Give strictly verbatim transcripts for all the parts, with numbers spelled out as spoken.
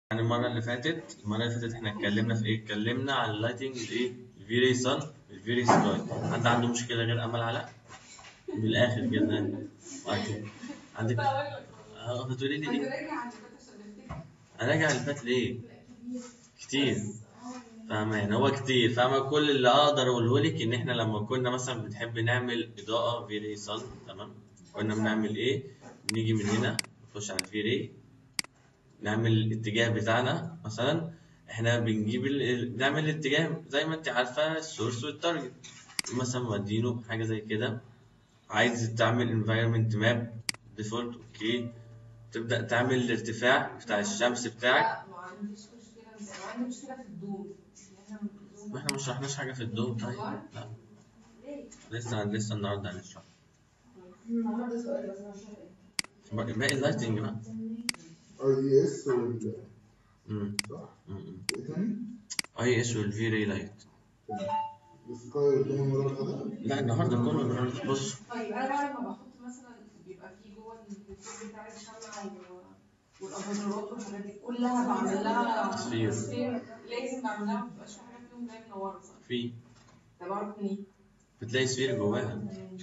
يعني المرة اللي فاتت المرة اللي فاتت احنا اتكلمنا في ايه؟ اتكلمنا عن اللايتنج الايه؟ الفيري سان الفيري سكاي. حد عنده مشكلة غير أمل علاء؟ بالآخر كده. أكيد. عندك اه هتقولي لي ايه؟ أراجع اللي فات ليه؟ كتير. فاهمة يعني هو كتير فاهمة. كل اللي أقدر أقوله لك إن احنا لما كنا مثلا بنحب نعمل إضاءة فيري سان، تمام؟ كنا بنعمل ايه؟ بنيجي من هنا نخش على الفيري، نعمل الاتجاه بتاعنا. مثلا احنا بنجيب ال... بنعمل الاتجاه زي ما انت عارفه، السورس والتارجت. مثلا مودينه حاجه زي كده. عايز تعمل environment map default، اوكي. تبدا تعمل الارتفاع بتاع الشمس بتاعك. لا ما عنديش مشكله، بس انا عندي مشكله في الدوم. ما احنا ما شرحناش حاجه في الدوم. طيب لا لسه لسه النهارده هنشرح. النهارده سؤال بس انا مش عارفه باقي اللايتنج بقى. اي اس وال امم صح؟ امم ايه تاني؟ اي اس والفي راي لايت. السكاي والدوم المره اللي لا النهارده كله النهارده. بص طيب انا بقى لما بحط مثلا بيبقى في جوه البروجكت بتاع الشمع والاباجورات والحاجات دي كلها بعمل لها تصفير. تصفير. لازم بعمل لها، ما بتبقاش في حاجه فيهم جايه منوره صح؟ في ده بعرف منين؟ بتلاقي سفير جواها.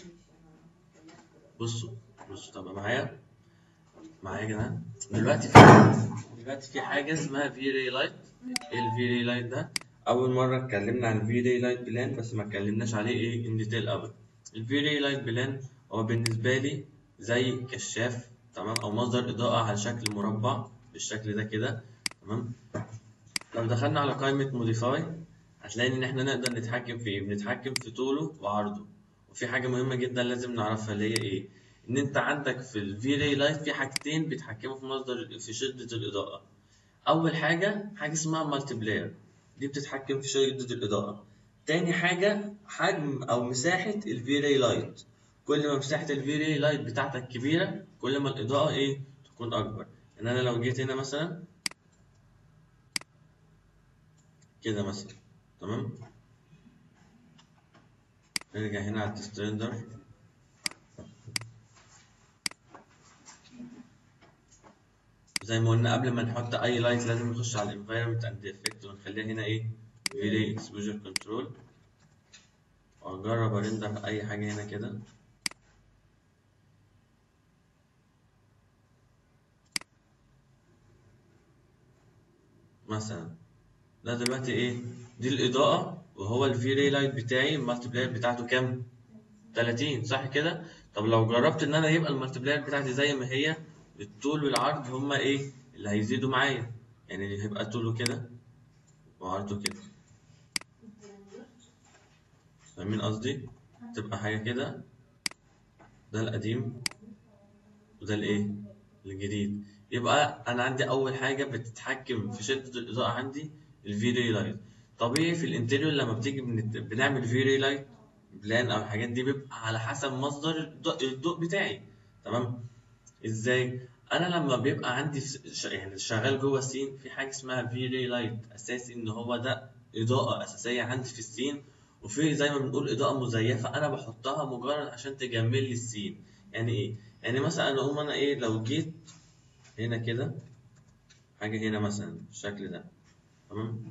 بصوا بصوا طب معايا معايا يا جدعان. دلوقتي في دلوقتي في حاجه اسمها في راي لايت. ايه الفي راي لايت ده؟ اول مره اتكلمنا عن في راي لايت بلان، بس ما اتكلمناش عليه ايه ان ديتيل ابدا. الفي راي لايت بلان هو بالنسبه لي زي كشاف، تمام، او مصدر اضاءه على شكل مربع بالشكل ده كده، تمام. لو دخلنا على قائمه موديفاي هتلاقي ان احنا نقدر نتحكم في ايه. بنتحكم في طوله وعرضه. وفي حاجه مهمه جدا لازم نعرفها اللي هي ايه، ان انت عندك في الفي راي لايت في حاجتين بيتحكموا في مصدر في شده الاضاءه. اول حاجه حاجه اسمها مالتي بلاير، دي بتتحكم في شده الاضاءه. تاني حاجه حجم او مساحه الفي راي لايت. كل ما مساحه الفي راي لايت بتاعتك كبيره كل ما الاضاءه ايه تكون اكبر. ان انا لو جيت هنا مثلا كده مثلا، تمام، نرجع هنا على التسترندر. زي ما قلنا قبل ما نحط اي لايت لازم نخش على الانفايرمنت اند افكت ونخليها هنا ايه فيري اكسبوجر كنترول، واجرب ارندر اي حاجه هنا كده. مثلا ده دلوقتي ايه، دي الاضاءه، وهو الفيري لايت بتاعي المالتي بلاير بتاعته كام؟ تلاتين صح كده. طب لو جربت ان انا يبقى المالتي بلاير بتاعتي زي ما هي، الطول والعرض هما ايه اللي هيزيدوا معايا. يعني اللي هيبقى طوله كده وعرضه كده، فاهمين قصدي؟ تبقى حاجه كده. ده القديم وده الايه الجديد. يبقى انا عندي اول حاجه بتتحكم في شده الاضاءه عندي الفي راي لايت. طبيعي في الانتريور لما بتيجي بنت- بنعمل في راي لايت بلان او الحاجات دي بيبقى على حسب مصدر الضوء الضوء بتاعي، تمام. ازاي؟ انا لما بيبقى عندي ش- يعني شغال جوه السين في حاجه اسمها في راي لايت اساسي، ان هو ده اضاءه اساسيه عندي في السين. وفي زي ما بنقول اضاءه مزيفه انا بحطها مجرد عشان تجمل لي السين. يعني ايه؟ يعني مثلا انا اقوم انا ايه لو جيت هنا كده حاجه هنا مثلا بالشكل ده، تمام،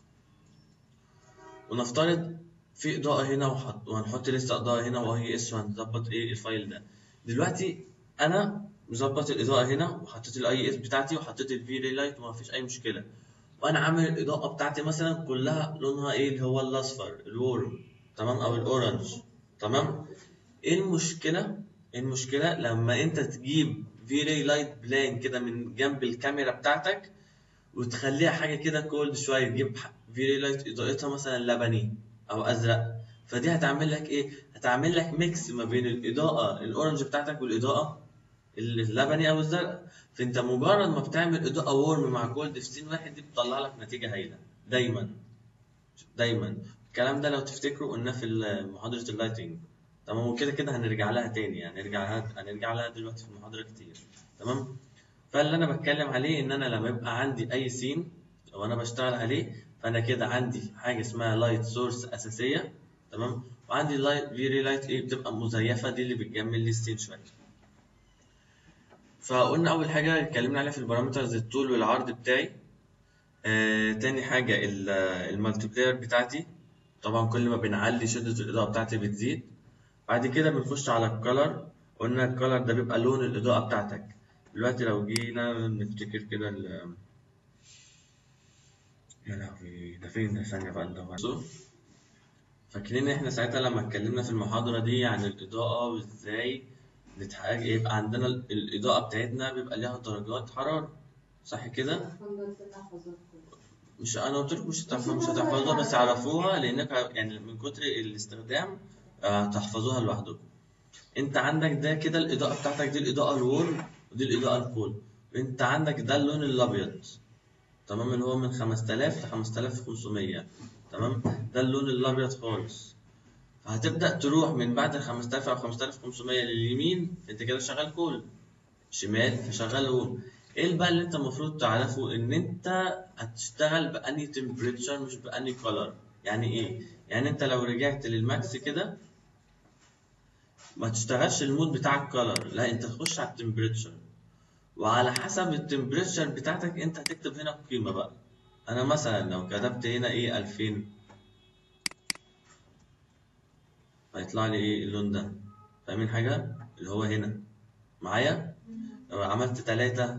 ونفترض في اضاءه هنا وحط وهنحط لسه اضاءه هنا وهي اس وهنظبط ايه الفايل ده. دلوقتي انا مظبط الاضاءه هنا وحطيت الاي اس بتاعتي وحطيت الفي ري لايت وما فيش اي مشكله. وانا عامل الاضاءه بتاعتي مثلا كلها لونها ايه اللي هو الاصفر الورم، تمام، او الاورنج، تمام. ايه المشكله؟ ايه المشكله لما انت تجيب في ري لايت بلان كده من جنب الكاميرا بتاعتك وتخليها حاجه كده كولد شويه، تجيب فيري لايت اضاءتها مثلا لبني او ازرق. فدي هتعمل لك ايه؟ هتعمل لك ميكس ما بين الاضاءه الاورنج بتاعتك والاضاءه اللبني او الزرق. فانت مجرد ما بتعمل اضاءه وورم مع كولد في سين واحد دي بتطلع لك نتيجه هايله دايما دايما. الكلام ده لو تفتكروا قلناه في محاضره اللايتنج، تمام. وكده كده هنرجع لها تاني، يعني هنرجع لها هنرجع لها دلوقتي في المحاضره كتير، تمام. فاللي انا بتكلم عليه ان انا لما يبقى عندي اي سين لو انا بشتغل عليه، فانا كده عندي حاجه اسمها لايت سورس اساسيه، تمام، وعندي لايت فيري لايت ايه بتبقى مزيفه، دي اللي بتجمل لي السين شويه. فقلنا اول حاجه اتكلمنا عليها في البارامترز الطول والعرض بتاعي، آه تاني حاجة المالتيبلاير بتاعتي، طبعا كل ما بنعلي شدة الإضاءة بتاعتي بتزيد. بعد كده بنخش على الكالر، قلنا الكالر ده بيبقى لون الإضاءة بتاعتك. دلوقتي لو جينا نفتكر كده ال يا لهوي ده فين ده، ثانية بقى ندور. فاكرين احنا ساعتها لما اتكلمنا في المحاضرة دي عن الإضاءة وازاي نتحقق يبقى عندنا الإضاءة بتاعتنا بيبقى ليها درجات حرارة، صح كده؟ مش انا قلت لكم مش هتحفظوها مش هتحفظوها بس اعرفوها لانك يعني من كتر الاستخدام هتحفظوها لوحدكم. انت عندك ده كده الاضاءه بتاعتك دي الاضاءه الورم ودي الاضاءه الكول. انت عندك ده اللون الابيض تمام اللي هو من خمسة آلاف ل خمسة آلاف وخمسمية تمام، ده اللون الابيض خالص. فهتبدا تروح من بعد ال خمسة آلاف او خمسة آلاف وخمسمية لليمين، انت كده شغال كول، شمال فشغال ورم. ايه بقى اللي انت المفروض تعرفه؟ ان انت هتشتغل باني تمبريتشر مش باني كولر. يعني ايه؟ يعني انت لو رجعت للماكس كده ما تشتغلش المود بتاع الكولر، لا انت تخش على التمبريتشر، وعلى حسب التمبريتشر بتاعتك انت هتكتب هنا القيمه بقى. انا مثلا لو كتبت هنا ايه ألفين هيطلع لي ايه اللون ده، فاهمين حاجه؟ اللي هو هنا معايا. لو عملت تلاتة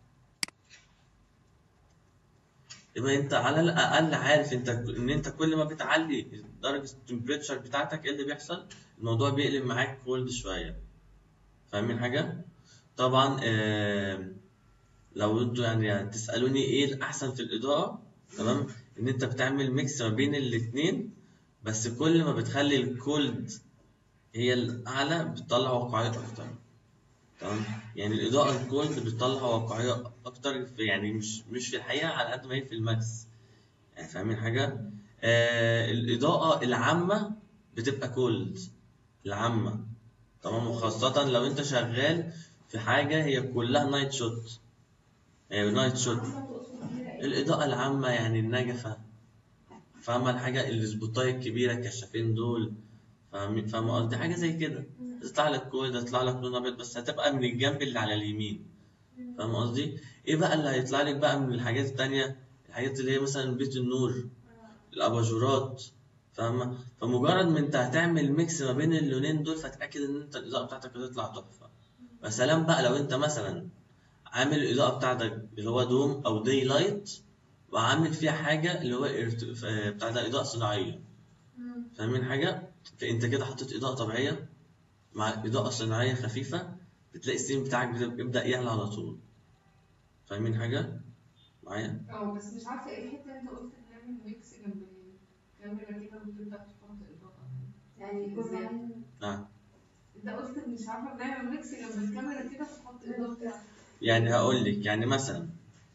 يبقى انت على الاقل عارف انت ان انت كل ما بتعلي درجه التمبريتشر بتاعتك ايه اللي بيحصل، الموضوع بيقلب معاك كولد شويه، فاهمين حاجه؟ طبعا آه لو انتوا يعني هتسالوني ايه الاحسن في الاضاءه، تمام، ان انت بتعمل ميكس ما بين الاثنين، بس كل ما بتخلي الكولد هي الاعلى بتطلع واقعيه اكتر، تمام. يعني الاضاءه الكولد بتطلع واقعيه اكتر في يعني مش مش في الحقيقه على قد ما هي في الماكس، يعني فاهمين حاجة؟ آه الإضاءة العامة بتبقى كولد العامة، تمام، وخاصة لو أنت شغال في حاجة هي كلها نايت شوت، هي نايت شوت. الإضاءة العامة يعني النجفة، فاهمة الحاجة السبوتاية الكبيرة الكشافين دول، فاهمين فاهمة قصدي؟ حاجة زي كده تطلع لك كولد، تطلع لك لون أبيض بس هتبقى من الجنب اللي على اليمين، فاهم قصدي؟ إيه بقى اللي هيطلع لك بقى من الحاجات التانية؟ الحاجات اللي هي مثلا بيت النور، الاباجورات، فاهمه؟ فمجرد ما انت هتعمل ميكس ما بين اللونين دول فتاكد ان انت الاضاءه بتاعتك هتطلع تحفه. يا سلام بقى لو انت مثلا عامل الاضاءه بتاعتك اللي هو دوم او داي لايت وعامل فيها حاجه اللي هو ارت... بتاع ده اضاءه صناعيه، فاهمين حاجه؟ فانت كده حطيت اضاءه طبيعيه مع اضاءه صناعيه خفيفه، بتلاقي السين بتاعك بيبدا يعلى على طول، فاهمين حاجه معايا؟ اه بس مش عارفه ايه الحته اللي انت قلت نعمل ميكس جنب الكاميرا كده وتبدا تحط اضاءه، يعني كل نعم. انت قلت مش عارفه بنعمل ميكس جنب الكاميرا كده وتحط اضاءه. يعني هقول لك يعني مثلا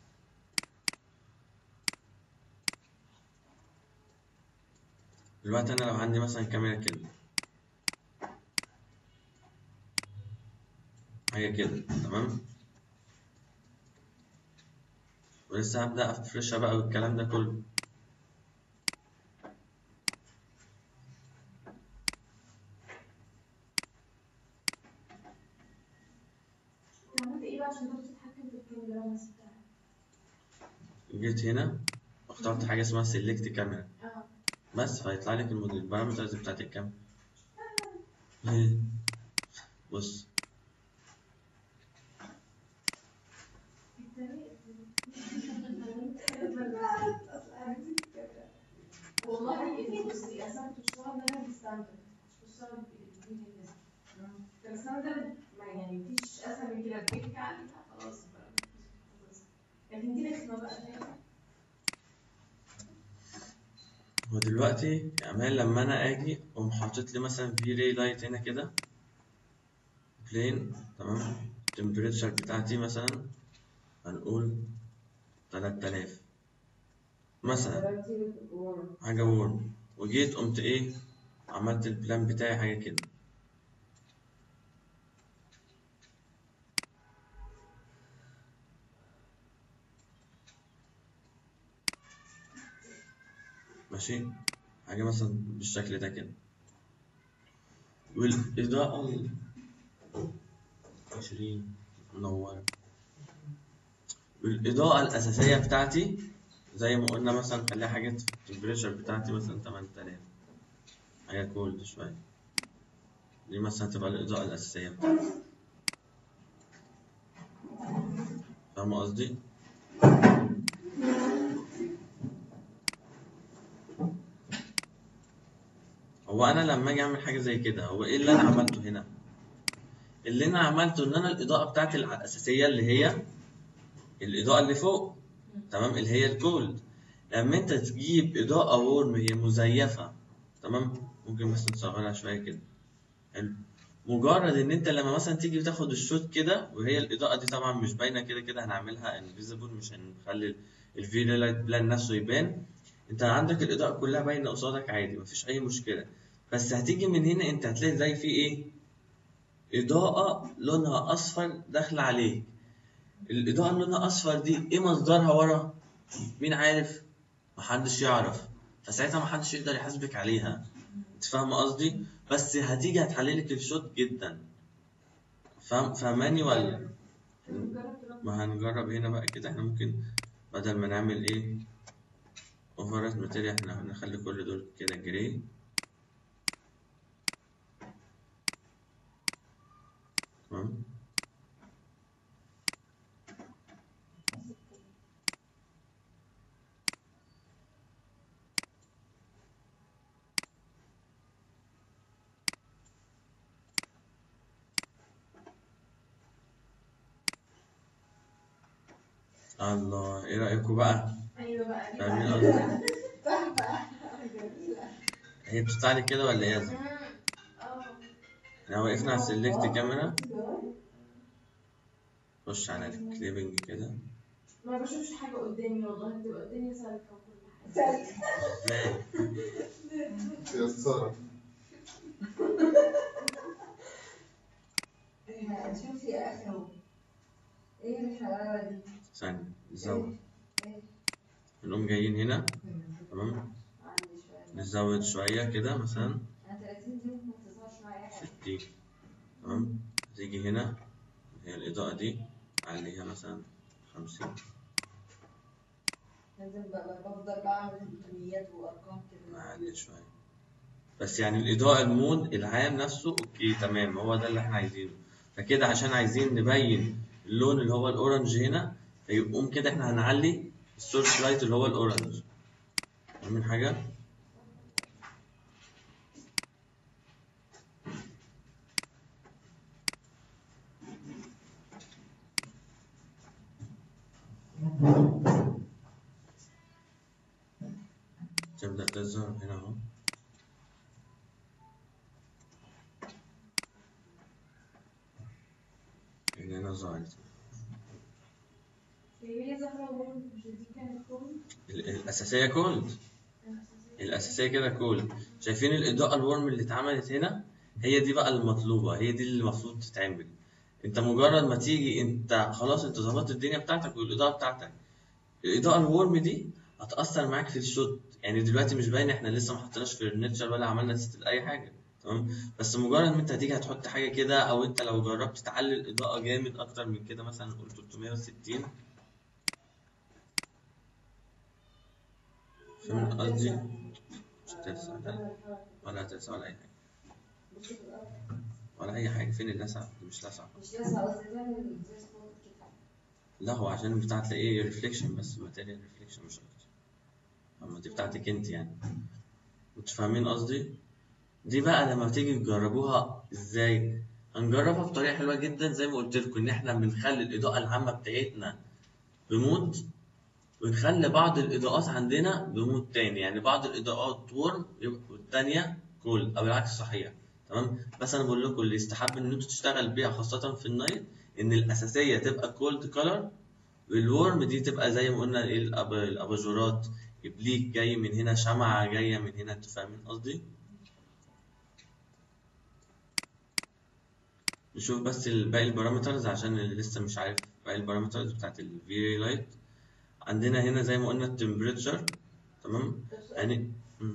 دلوقتي انا لو عندي مثلا كاميرا كده حاجه كده تمام، ولسه هبدا افرشها بقى والكلام ده كله، عملت ايه بقى عشان تعرف تتحكم في الكاميرا مثلا؟ جيت هنا واخترت حاجه اسمها سيلكت كاميرا اه بس، فهيطلع لك البارامترز بتاعت الكاميرا. بص والله بصي اصلا كنت بشتغل دايما بالستاندرد، مش بشتغل بالانجليزي. فالستاندرد ما يعني مفيش اسهل من كده، تكليك عليها خلاص بقى، لكن دي رخمه بقى فاهم. ودلوقتي كمان لما انا اجي اقوم حاطط لي مثلا في ري لايت هنا كده بلين، تمام، التمبريتشر بتاعتي مثلا هنقول تلاتة آلاف مثلا، حاجه وورم، وجيت قمت ايه عملت البلان بتاعي حاجه كده، ماشي، حاجه مثلا بالشكل ده كده، والاضاءه عشرين منورة، والإضاءة الأساسية بتاعتي زي ما قلنا مثلا خليها حاجات في التمبريتشر بتاعتي مثلا تمانية آلاف، حاجة كولد شوية. دي مثلا تبقى الإضاءة الأساسية بتاعتي. فاهم قصدي؟ هو أنا لما أجي أعمل حاجة زي كده، هو إيه اللي أنا عملته هنا؟ اللي أنا عملته إن أنا الإضاءة بتاعتي الأساسية اللي هي الإضاءة اللي فوق، تمام، اللي هي الكولد. لما أنت تجيب إضاءة وورم هي مزيفة، تمام، ممكن بس نصغرها شوية كده. حلو. مجرد ان انت لما مثلا تيجي تاخد الشوت كده وهي الاضاءه دي طبعا مش باينه، كده كده هنعملها انفيزبل، مش هنخلي الفيديو لايت بلان نفسه يبان. انت عندك الاضاءه كلها باينه قصادك عادي، مفيش اي مشكله. بس هتيجي من هنا انت هتلاقي زي في ايه، اضاءه لونها اصفر داخله عليك. الاضاءه اللي لونها اصفر دي ايه مصدرها ورا؟ مين عارف؟ محدش يعرف. فساعتها محدش يقدر يحاسبك عليها. انت فاهم قصدي؟ بس هتيجي هتحللك الشوت جدا. فاهم فاهماني ولا؟ ما هنجرب هنا بقى كده. احنا ممكن بدل ما نعمل ايه اوفرات ماتيريال، احنا هنخلي كل دول كده جراي. تمام. الله، ايه رأيكم بقى؟ ايوه بقى دي فاهمين بقى قصدي؟ تحفه جميله. هي بتطلع لي كده ولا ايه؟ اه احنا وقفنا على السلكت كاميرا، خش على الكليبنج كده. ما بشوفش حاجه قدامي والله، بتبقى الدنيا سالكه وكل حاجه ازاي؟ يا سارة شوف يا اخي اهو، ايه الحلاوه دي؟ ثانية نزود، نقوم جايين هنا، تمام، نزود شوية كده مثلا ستين، تمام. تيجي هنا هي الإضاءة دي عليها مثلا خمسين. لازم بقى بفضل بعمل امكانيات وارقام كده معلي شوية بس، يعني الإضاءة المود العام نفسه أوكي تمام، هو ده اللي إحنا عايزينه. فكده عشان عايزين نبين اللون اللي هو الأورنج هنا، فيقوم كده إحنا هنعلي السورس لايت اللي هو الأورنج. فاهمين حاجة؟ تبدأ تظهر هنا أهو. هنا ظهرت. هي زهرة مش دي كانت كولد؟ الأساسية كولد. الأساسية كده كولد. شايفين الإضاءة الورم اللي اتعملت هنا؟ هي دي بقى المطلوبة، هي دي اللي المفروض تتعمل. انت مجرد ما تيجي انت خلاص انت ظبطت الدنيا بتاعتك والاضاءه بتاعتك، الاضاءه الورم دي هتاثر معاك في الشوت. يعني دلوقتي مش باين، احنا لسه ما حطيناش في النيتشر ولا عملنا تيست اي حاجه، تمام. بس مجرد ما انت هتيجي هتحط حاجه كده، او انت لو جربت تعلي الاضاءه جامد اكتر من كده، مثلا قول تلتمية وستين، فاهم قصدي؟ مش هتلسع، لا ولا هتلسع ولا اي حاجه ولا اي حاجه. فين اللسعه؟ دي مش لسعه، مش لسه قصدي تعمل زي سبوت كده. لا هو عشان البتاع تلاقيه ريفليكشن بس، ماتيريال ريفليكشن مش اكتر. اما دي بتاعتك انت يعني، انتوا فاهمين قصدي؟ دي بقى لما تيجي تجربوها ازاي؟ هنجربها بطريقه حلوه جدا، زي ما قلت لكم ان احنا بنخلي الاضاءه العامه بتاعتنا بمود، ونخلي بعض الاضاءات عندنا بمود تاني. يعني بعض الاضاءات ورم والتانيه كول، او العكس صحيح، تمام. بس انا بقول لكم اللي يستحب ان انتوا تشتغل بيها خاصه في النايت، ان الاساسيه تبقى كولد كولر، والورم دي تبقى زي ما قلنا ايه، الأب- الاباجورات، ابليك جاي من هنا، شمعه جايه من هنا. انتوا فاهمين قصدي؟ نشوف بس باقي البارامترز عشان اللي لسه مش عارف باقي البارامترز بتاعت الفي لايت. عندنا هنا زي ما قلنا التمبريتشر، تمام. يعني مم.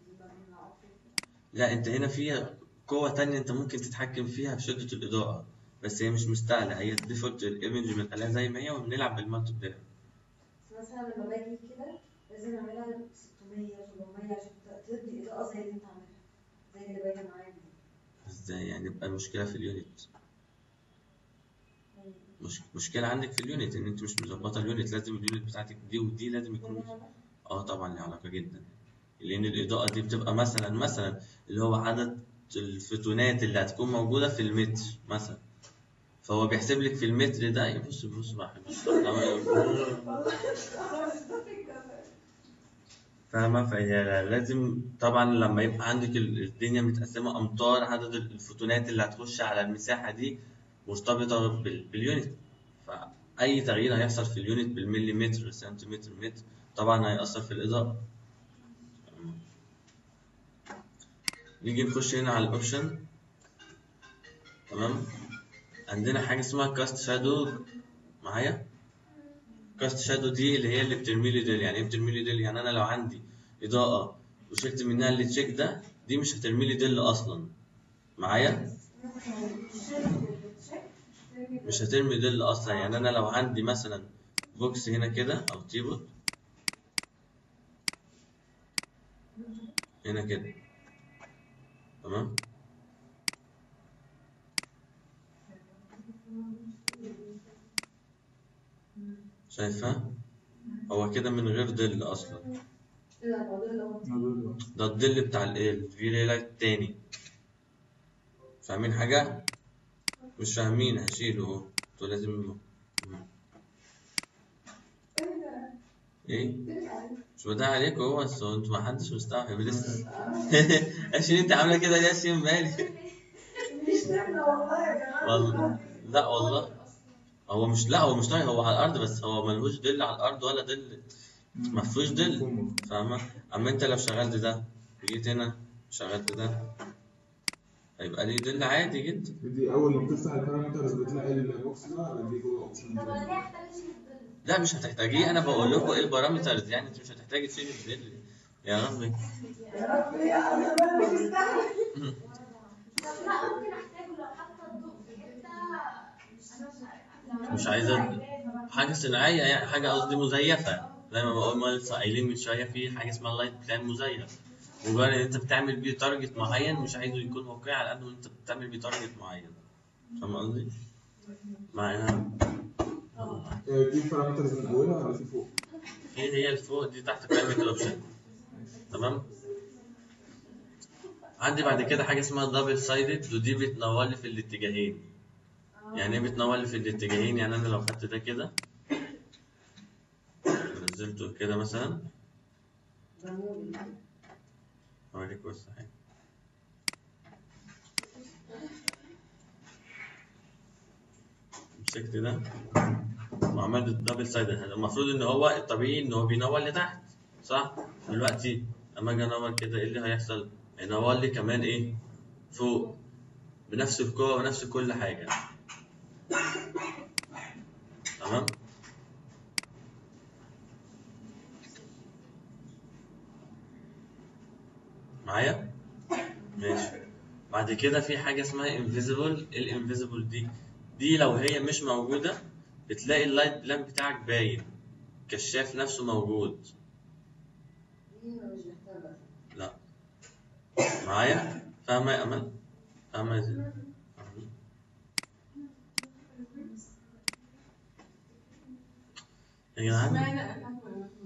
لا انت هنا في قوة تانية انت ممكن تتحكم فيها في شدة الإضاءة. بس هي مش مستاهله، هي الديفولت الايمج بنخليها زي ما هي وبنلعب بالمالتي بلاير. مثلا لما باجي كده لازم اعملها ستمية سبعمية عشان تدي اضاءه زي اللي انت عاملها، زي اللي باينه معاك دي. ازاي يعني؟ يبقى المشكله في اليونت. مش مشكله عندك في اليونت ان انت مش مظبطه اليونت. لازم اليونت بتاعتك دي ودي لازم يكون. اه طبعا ليه علاقه جدا، لان الاضاءه دي بتبقى مثلا مثلا اللي هو عدد الفوتونات اللي هتكون موجوده في المتر مثلا، فهو بيحسب لك في المتر ده. بص بص بقى فاهمه؟ فهي لازم طبعا لما يبقى عندك الدنيا متقسمه امتار، عدد الفوتونات اللي هتخش على المساحه دي مرتبطه باليونت، فاي تغيير هيحصل في اليونت بالمليمتر سنتيمتر متر طبعا هيأثر في الاضاءه. نيجي نخش هنا على الاوبشن. تمام، عندنا حاجه اسمها كاست شادو. معايا؟ كاست شادو دي اللي هي اللي بترمي لي ديل. يعني ايه بترمي لي ديل؟ يعني انا لو عندي اضاءه وشلت منها اللي تشيك ده، دي مش هترمي لي ديل اصلا. معايا؟ مش هترمي ديل اصلا. يعني انا لو عندي مثلا بوكس هنا كده او تيبل هنا كده، تمام، شايفها؟ هو كده من غير ديل اصلا. ده الديل بتاع الايه الفي لايت التاني. فاهمين حاجه؟ مش فاهمين هشيله اهو. انتوا لازم ايه؟ مش بدعي عليكم هو، بس هو انتوا محدش مستوعب لسه. عشان انت عامله كده ليه يا سيم؟ مالي؟ والله لا والله هو مش، لا هو مش طاير، هو على الارض بس هو ملهوش دل على الارض ولا دل، ما فيهوش دل. فاهمه؟ اما انت لو شغلت ده وجيت هنا شغلت ده هيبقى ليه دل عادي جدا. دي اول ما بتفتح البارامترز بتلاقي البوكس ده ولا دي جوه اوبشن؟ لا مش هتحتاجيه، انا بقول لكم ايه البارامترز، يعني انت مش هتحتاجي تشيل الدل. يا ربي يا ربي انا مش مستحمل. لا ممكن احتاجه لو حاطه الضوء في حته مش عايزه حاجه صناعيه، يعني حاجه قصدي مزيفه. زي ما بقول، ما لسه قايلين من شويه في حاجه اسمها لايت بلان مزيف. مجرد ان انت بتعمل بيه تارجت معين، مش عايزه يكون واقعي على قد ما انت بتعمل بيه تارجت معين. فاهم قصدي؟ معايا؟ دي بارامترز من اولها ولا في فوق؟ في هي الفوق دي تحت كلمه الاوبشن. تمام. عندي بعد كده حاجه اسمها دبل سايدد، ودي بتنور لي في الاتجاهين. يعني ايه بتنور لي في الاتجاهين؟ يعني انا لو خدت ده كده نزلته كده مثلا، اوريك بس حاجه. مسكت ده وعملت دبل سايدد. المفروض ان هو الطبيعي ان هو بينور لتحت، صح؟ دلوقتي لما اجي انور كده ايه اللي هيحصل؟ هينور لي كمان ايه؟ فوق، بنفس القوه ونفس كل حاجه. تمام؟ معايا؟ ماشي. بعد كده في حاجه اسمها انفيزيبل. الانفيزيبل دي دي لو هي مش موجوده بتلاقي اللايت بلان بتاعك باين، الكشاف نفسه موجود. لا معايا؟ فاهمه يا امل؟ فاهمه يا زين؟ يا جدعان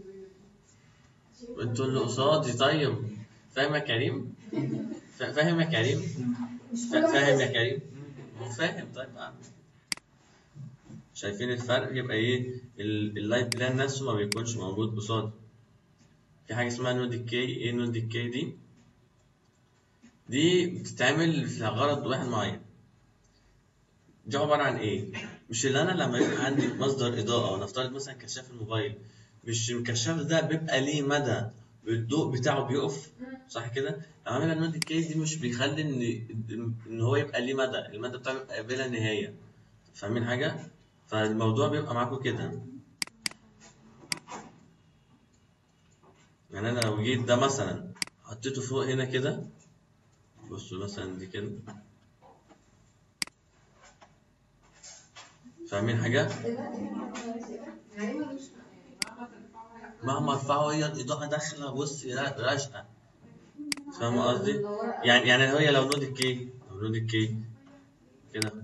انتوا اللي قصادي. طيب فاهم يا كريم؟ فاهم يا كريم؟ فاهم يا كريم؟ فاهم. طيب آه. شايفين الفرق؟ يبقى ايه؟ اللايت بلان نفسه ما بيكونش موجود قصادي. في حاجه اسمها نو ديكي. ايه نو ديكي دي؟ دي بتتعمل في غرض واحد معين. دي عباره عن ايه؟ مش اللي انا لما يبقى عندي مصدر اضاءه، ونفترض مثلا كشاف الموبايل، مش الكشاف ده بيبقى ليه مدى الضوء بتاعه بيقف، صح كده؟ لو عامل النود الكيس دي مش بيخلي ان ان هو يبقى ليه مدى، المدى بتاعه بيبقى بلا نهايه. فاهمين حاجه؟ فالموضوع بيبقى معاكم كده. يعني انا لو جيت ده مثلا حطيته فوق هنا كده، بصوا مثلا دي كده، فاهمين حاجه؟ يعني ملوش يعني مهما ترفعه هيفضل مهما ارفعه هي الاضاءه داخله بص راشقه. فاهمه قصدي؟ يعني يعني هي لو نود الكي لو نود الكي كده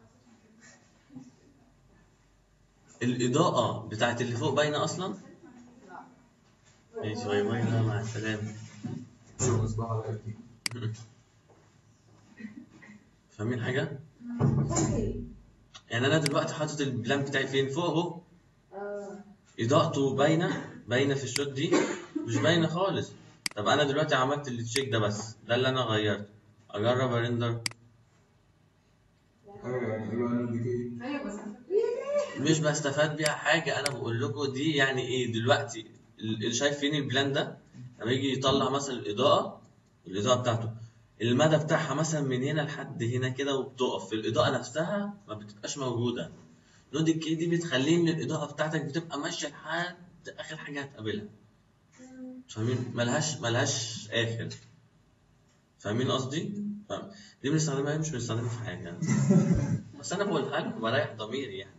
الاضاءه بتاعت اللي فوق باينه اصلا. ماشي باي باي مع السلامه. شو مصباح على قدي. فاهمين حاجه؟ يعني انا دلوقتي حاطط البلان بتاعي فين؟ فوق اهو. اضاءته باينه باينه في الشوت دي مش باينه خالص. طب انا دلوقتي عملت التشيك ده بس ده اللي انا غيرته. اجرب ارندر ايوه يعني ايه بقى نودي كي؟ ايوه بس مش بستفاد بيها حاجه. انا بقول لكم دي يعني ايه دلوقتي اللي شايفين البلان ده لما يجي يطلع مثلا الاضاءه الاضاءه بتاعته المدى بتاعها مثلا من هنا لحد هنا كده وبتقف في الاضاءه نفسها ما بتبقاش موجوده. نود الكي دي بتخليه ان الاضاءه بتاعتك بتبقى ماشيه لحد اخر حاجه هتقابلها. فاهمين؟ ملهاش ملهاش اخر. فاهمين قصدي؟ فاهم؟ دي بنستخدمها مش بنستخدمها في حاجه بس انا بقولها لكم بريح ضميري يعني.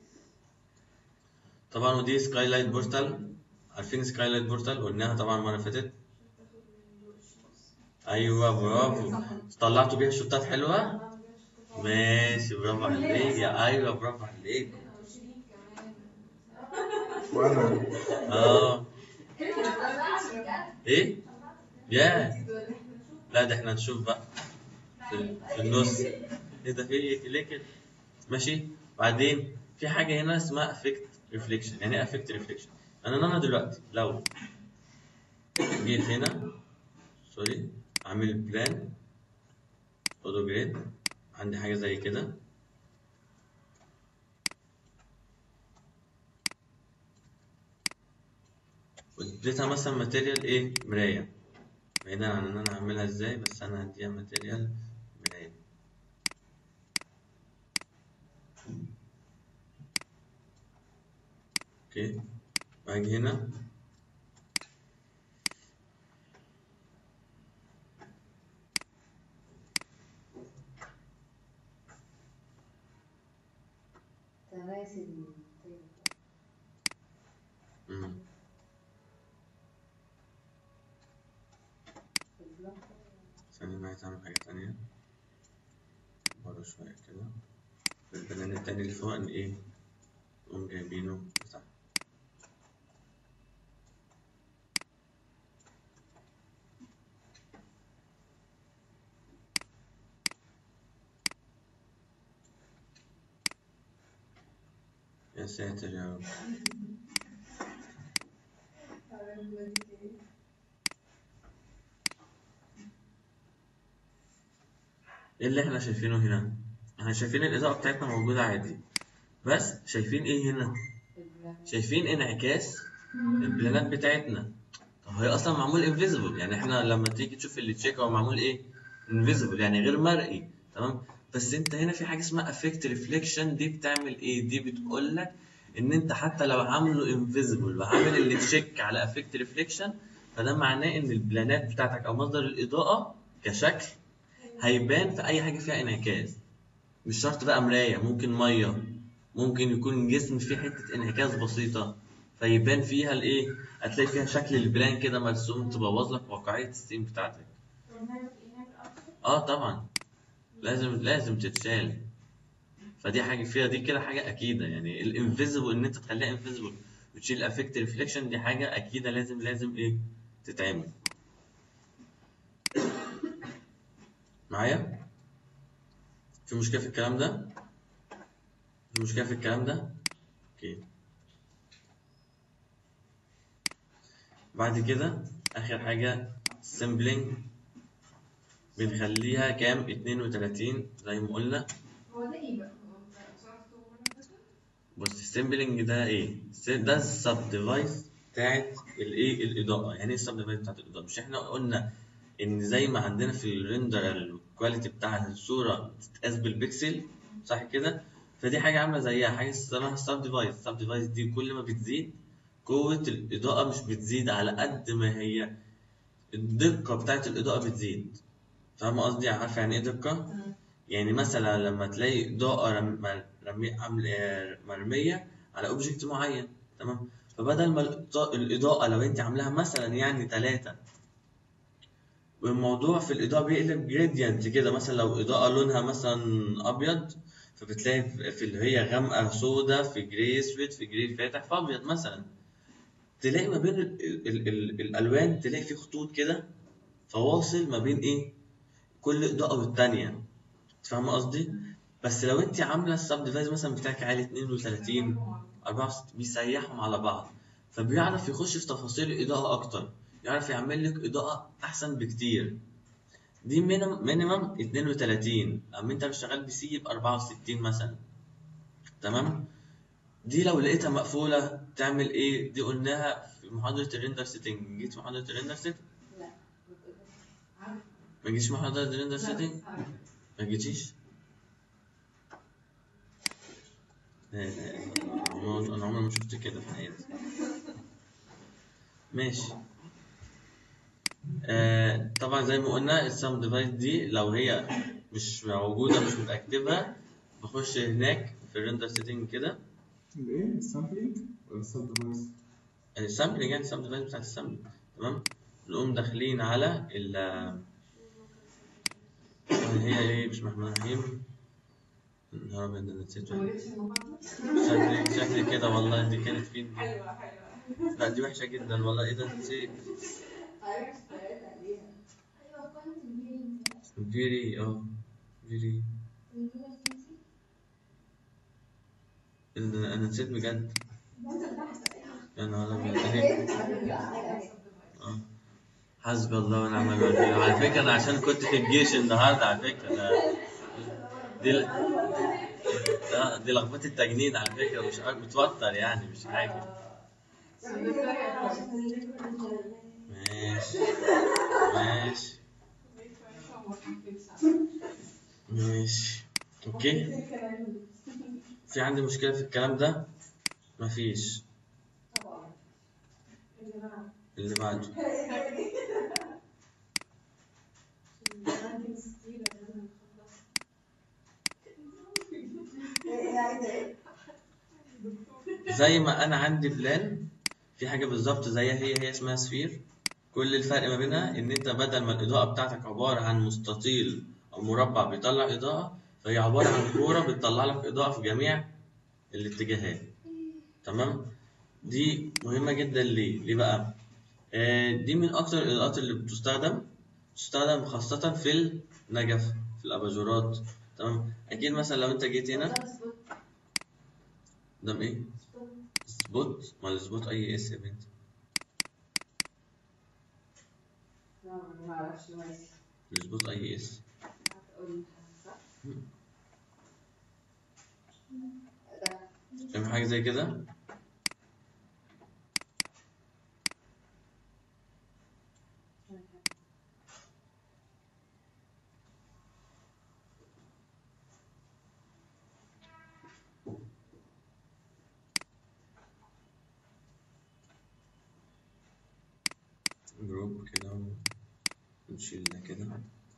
طبعا ودي سكاي لايت بورتال. عارفين سكاي لايت بورتال؟ قلناها طبعا المره اللي فاتت. ايوه برافو. طلعتوا بيها شوتات حلوه. ماشي برافو عليك يا ايوه برافو عليك. وانا اه ايه يا لا ده احنا نشوف بقى في, في النص ايه ده في ايه ليه كده. ماشي. بعدين في حاجه هنا اسمها افكت ريفليكشن. يعني ايه افكت ريفليكشن؟ انا انا دلوقتي لو جيت هنا سوري اعمل بلان اودو جريد عندي حاجه زي كده واديتها مثلا ماتيريال ايه مرايه. بعيدا عن ان انا هعملها ازاي بس انا هديها ماتيريال مرايه. اوكي. واجي هنا امم ثانية ما هتعمل حاجة تانية برا شوية كده في البنان التاني اللي فوق ان ايه نقوم جايبينه بتاع. يا ساتر يا رب. ايه اللي احنا شايفينه هنا؟ احنا شايفين الإضاءة بتاعتنا موجودة عادي بس شايفين ايه هنا؟ شايفين انعكاس البلانات بتاعتنا. طب هي اصلا معمول انفيزبل. يعني احنا لما تيجي تشوف اللي تشيك هو معمول ايه انفيزبل يعني غير مرئي تمام. بس انت هنا في حاجه اسمها افكت ريفليكشن. دي بتعمل ايه؟ دي بتقول لك ان انت حتى لو عامله انفيزبل وعامل اللي تشيك على افكت ريفليكشن فده معناه ان البلانات بتاعتك او مصدر الاضاءه كشكل هيبان في اي حاجه فيها انعكاس. مش شرط بقى مرايه ممكن ميه ممكن يكون جسم فيه حته انعكاس بسيطه فيبان فيها الايه. هتلاقي فيها شكل البلان كده مرسوم تبوظ لك واقعيه السين بتاعتك. اه طبعا لازم لازم تتشال. فدي حاجه فيها دي كده حاجه اكيده. يعني الانفيزبل ان انت تخليها انفيزبل وتشيل افكت ريفليكشن دي حاجه اكيده لازم لازم ايه تتعمل. معايا؟ في مشكله في الكلام ده؟ في مشكله في الكلام ده؟ اوكي. بعد كده اخر حاجه سامبلينج بنخليها كام اتنين وتلاتين زي ما قلنا. هو ده ايه بقى؟ هو انت شرحته مرة فاتت؟ بص السامبلينج ده ايه؟ ده السب ديفايس بتاعت الايه الاضاءه. يعني ايه السب ديفايس بتاعت الاضاءه؟ مش احنا قلنا ان زي ما عندنا في الريندر الكواليتي بتاع الصوره بتتقاس بالبكسل صح كده؟ فدي حاجه عامله زيها حاجه اسمها السب ديفايس. السب ديفايس دي كل ما بتزيد قوه الاضاءه مش بتزيد على قد ما هي الدقه بتاعت الاضاءه بتزيد. فاهم قصدي؟ عارفه يعني ايه دقه؟ يعني مثلا لما تلاقي اضاءه رمي عامل آه، مرميه على اوبجكت معين. تمام. فبدل ما الإضاءة- الاضاءه لو انت عاملاها مثلا يعني ثلاثة، والموضوع في الاضاءه بيقلب جريدينت كده، مثلا لو اضاءه لونها مثلا ابيض، فبتلاقي في اللي هي غامقه سودا، في جراي اسود، في جراي فاتح، في ابيض مثلا. تلاقي ما بين ال ال ال الالوان تلاقي في خطوط كده، فواصل ما بين ايه كل اضاءه والتانيه. فاهم قصدي؟ بس لو انت عامله السب ديفايس مثلا بتاعك عالي اثنين وثلاثين أربعة وستين، بيسيحهم على بعض، فبيعرف يخش في تفاصيل الاضاءه اكتر، يعرف يعمل لك اضاءه احسن بكتير. دي مينيمم اثنين وثلاثين، اما انت مش شغال بي سي يبقى أربعة وستين مثلا. تمام. دي لو لقيتها مقفوله تعمل ايه؟ دي قلناها في محاضره الريندر سيتنج. جيت في محاضره الريندر سيتنج؟ لا عارف. ما جيتش محاضره الريندر سيتنج؟ ما جيتيش؟ لا لا لا، انا أنا عمري ما شفت كده في حياتي. ماشي. آه طبعا زي ما قلنا السام ديفايس دي لو هي مش موجوده، مش متاكتفها، بخش هناك في الريندر سيتنج كده. الايه؟ السامبلينج ولا السب ديفايس؟ السامبلنج يعني السام ديفايس بتاعت السامبل. تمام. نقوم داخلين على ال هي ايه؟ بسم الله الرحمن الرحيم. يا رب انا نسيت. ما جبتش المحاضرة؟ شكلي شكلي كده والله. دي كانت فين دي؟ حلوة حلوة. لا دي وحشه جدا والله. ايه ده؟ نسيت. عارف اشتغلت عليها. ايوه قناة الفيديو. فيري اه فيري. إيه ده؟ انا نسيت بجد. يا نهار ابيض. اهي. اه حسبي الله ونعم الوكيل. على فكره انا عشان كنت في الجيش النهارده على فكره ده دي ل... آه، دي لخبطه التجنيد على فكره، مش متوتر يعني، مش حاجه. ماشي ماشي ماشي اوكي. في عندي مشكله في الكلام ده؟ مفيش. اللي بعده. زي ما انا عندي بلان في حاجه بالظبط زيها، هي هي اسمها سفير. كل الفرق ما بينها ان انت بدل ما الاضاءه بتاعتك عباره عن مستطيل او مربع بيطلع اضاءه، فهي عباره عن كوره بتطلع لك اضاءه في جميع الاتجاهات. تمام. دي مهمه جدا. ليه ليه بقى؟ آه دي من اكتر الاضاءات اللي بتستخدم تستخدم خاصه في النجف، في الاباجورات. تمام. اكيد مثلا لو انت جيت هنا قدام ايه سبوت، ما السبوت اي اس يا بنتي. ما اعرفش ماشي. السبوت اي اس. هتقول صح؟ فاهم حاجه زي كده؟ جروب كده، نشيل ده كده،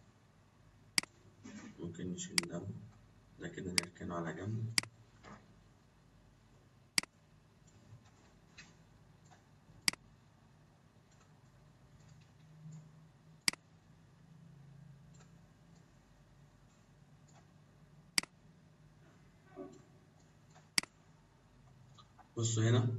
ممكن نشيل ده ده كده نركنه على جنب. بصوا هنا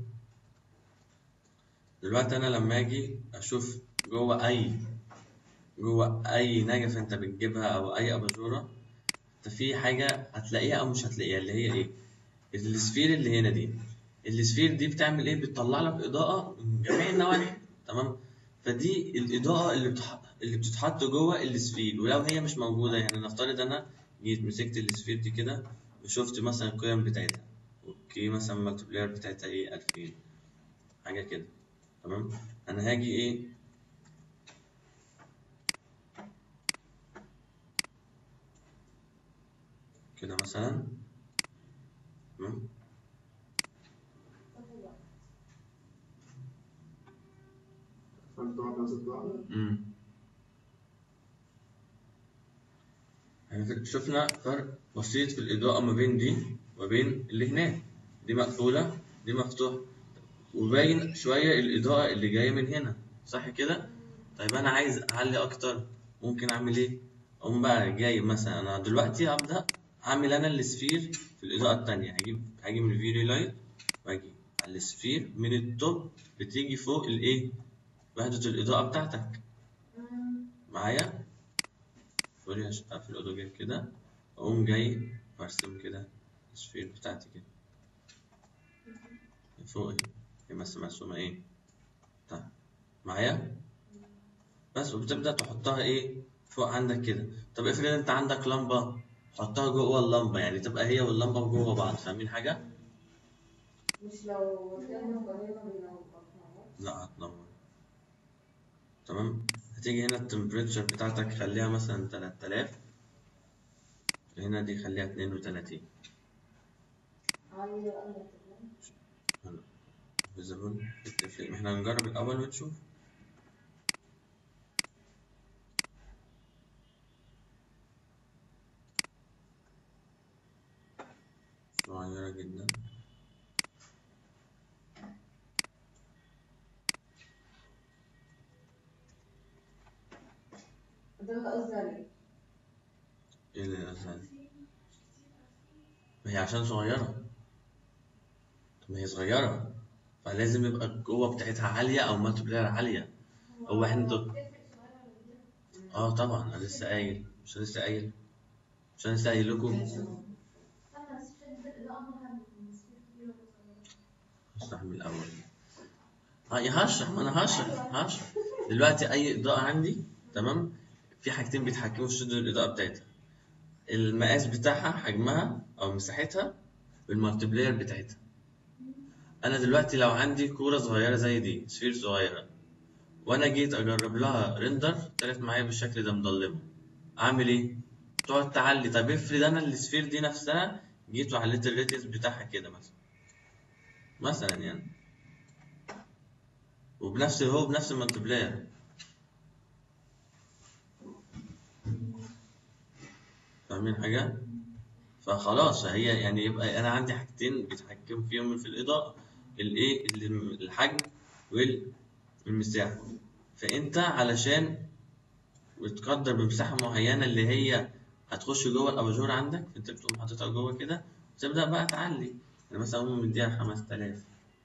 دلوقتي انا لما اجي اشوف جوه اي جوه اي نجفه انت بتجيبها او اي اباجوره، انت في حاجه هتلاقيها او مش هتلاقيها، اللي هي ايه؟ السفير اللي هنا دي. السفير دي بتعمل ايه؟ بتطلع لك اضاءه من جميع النواحي. تمام. فدي الاضاءه اللي بتح... اللي بتتحط جوه السفير. ولو هي مش موجوده، يعني نفترض انا جيت مسكت السفير دي كده وشفت مثلا القيم بتاعتها، اوكي مثلا المالتيبلاير بتاعتها ايه ألفين حاجه كده. تمام. انا هاجي ايه كده مثلا. تمام. فانت واحدة وستة. امم يعني شفنا فرق بسيط في الإضاءة ما بين دي وبين اللي هناك، دي مقفولة دي مفتوحة، وباين شوية الإضاءة اللي جاية من هنا، صح كده؟ طيب أنا عايز أعلي أكتر، ممكن أعمل إيه؟ أقوم بقى جاي مثلا أنا دلوقتي هبدأ أعمل أنا السفير في الإضاءة التانية، هجيب هاجي من الفيري لايت وأجي على السفير من التوب بتيجي فوق الإيه؟ وحدة الإضاءة بتاعتك. معايا؟ سوري عشان أقفل الأوتوجير كده، أقوم جاي وأرسم كده السفير بتاعتي كده فوق اهي، هي مثلا مرسومة ايه؟ طيب معايا؟ بس وبتبدأ تحطها ايه؟ فوق عندك كده. طب افرض انت عندك لمبة، حطها جوه اللمبة، يعني تبقى هي واللمبة جوه بعض، فاهمين حاجة؟ مش لو كان قريبة من الأرض. لا هتنور. تمام؟ هتيجي هنا التمبريتشر بتاعتك خليها مثلا تلات آلاف، هنا دي خليها اتنين وتلاتين. عالية ولا تقل؟ فيزيبل بتفرق، احنا هنجرب الأول ونشوف. صغيرة جدا. ده اللي قصدي عليه. ايه اللي قصدي؟ ما هي عشان صغيرة. طب ما هي صغيرة فلازم يبقى القوة بتاعتها عالية أو مالتيبلاير عالية. هو احنا دول اه طبعا انا لسه قايل، مش أنا لسه قايل مش أنا لسه قايل لكم. هشرح من الأول. اه يا هشرح، ما أنا هشرح هشرح دلوقتي أي إضاءة عندي، تمام؟ في حاجتين بيتحكموا في شدة الإضاءة بتاعتها، المقاس بتاعها حجمها أو مساحتها والمالتيبلاير بتاعتها. أنا دلوقتي لو عندي كورة صغيرة زي دي، سفير صغيرة، وأنا جيت أجرب لها ريندر طلعت معايا بالشكل ده مضلمة، أعمل إيه؟ تقعد تعلي. طب افرض أنا السفير دي نفسها جيت وعليت الريتنس بتاعها كده مثلا مثلا يعني، وبنفس هو بنفس المالتيبلاير، فاهمين حاجة؟ فخلاص هي يعني يبقى أنا عندي حاجتين بيتحكم فيهم في الإضاءة، الإيه؟ الحجم والمساحة. فأنت علشان بتقدر بمساحة معينة اللي هي هتخش جوه الأباجور عندك، أنت بتقوم حاططها جوه كده وتبدأ بقى تعلي. يعني مثلا أقوم مديها خمس تلاف،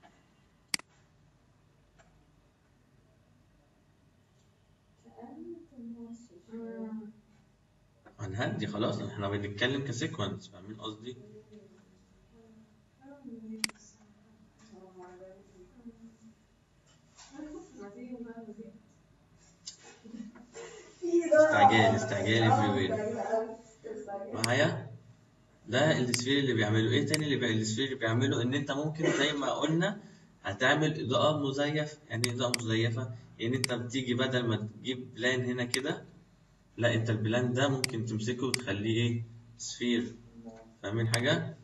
هنهدي خلاص، احنا بنتكلم كسيكونس، فاهمين قصدي؟ استعجال استعجال everywhere. معايا؟ ده السفير اللي بيعمله ايه تاني؟ اللي بي... السفير اللي بيعمله ان انت ممكن زي ما قلنا هتعمل اضاءة مزيفة. يعني ايه اضاءة مزيفة؟ يعني انت بتيجي بدل ما تجيب بلان هنا كده، لا انت البلان ده ممكن تمسكه وتخليه ايه؟ سفير. فاهمين حاجة؟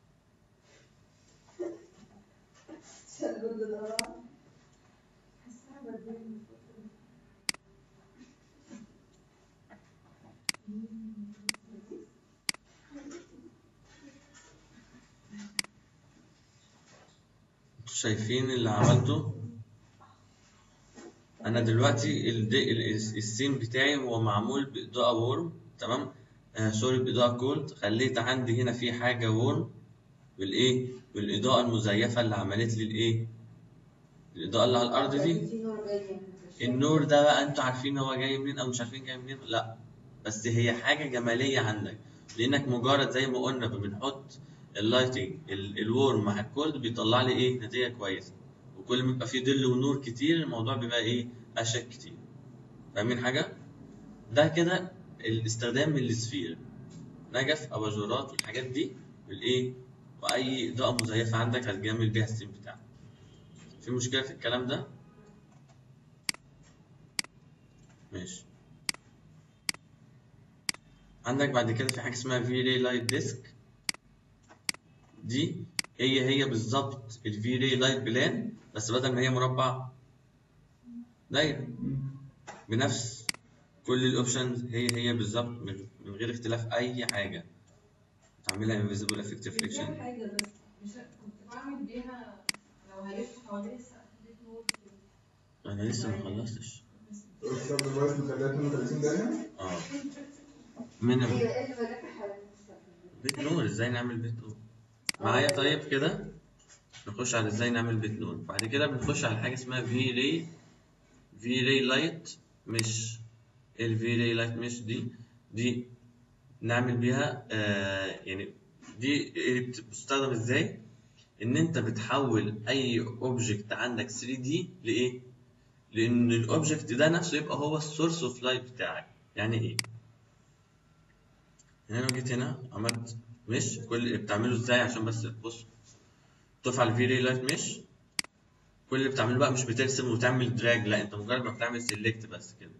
انتوا شايفين اللي عملته؟ انا دلوقتي السين بتاعي هو معمول باضاءة وورم، تمام؟ آه سوري باضاءة كولد. خليت عندي هنا في حاجة وورم بالايه؟ بالاضاءة المزيفة اللي عملت لي الايه؟ الاضاءة اللي على الارض دي. النور ده بقى انتوا عارفين هو جاي منين او مش عارفين جاي منين؟ لا بس هي حاجة جمالية عندك، لانك مجرد زي ما قلنا بنحط اللايتنج الورم مع الكولد بيطلع لي ايه؟ نتيجة كويسة. وكل ما يبقى فيه ظل ونور كتير الموضوع بيبقى ايه؟ اشيك كتير. فاهمين حاجة؟ ده كده الاستخدام من السفير، نجف اباجورات والحاجات دي والايه؟ واي اضاءة مزيفة عندك هتجمل بيها السين بتاعك. في مشكلة في الكلام ده؟ ماشي. عندك بعد كده في حاجة اسمها في-راي لايت ديسك، دي هي هي بالظبط الفي-راي لايت بلان، بس بدل ما هي مربع دايرة، بنفس كل الاوبشنز هي هي بالظبط من غير اختلاف اي حاجة. تعملها انفيزبل افكت مش ريفليكشن. فاهم حاجة بس مش كنت بعمل بيها لو هلف حوالين السقف بيت نور كده. انا لسه ما خلصتش. الشاب الوايت مخليها اتنين وتلاتين دقيقة. اه من هي ايه اللي بلاقي حوالين السقف؟ بيت نور، ازاي نعمل بيت نور معايا؟ طيب كده نخش على ازاي نعمل بيت نور. بعد كده بنخش على حاجه اسمها في ري في ري لايت مش الفي ري لايت مش دي دي نعمل بيها آه يعني دي اللي بتستخدم ازاي؟ ان انت بتحول اي اوبجكت عندك ثري دي لايه؟ لان الاوبجكت ده نفسه يبقى هو السورس اوف لايت بتاعك. يعني ايه؟ يعني انا لو جيت هنا عملت مش كل اللي بتعمله ازاي عشان بس بص تضيف على الفي ري لايت مش كل اللي بتعمله بقى مش بترسم وتعمل دراج، لا انت مجرد ما بتعمل سيلكت بس كده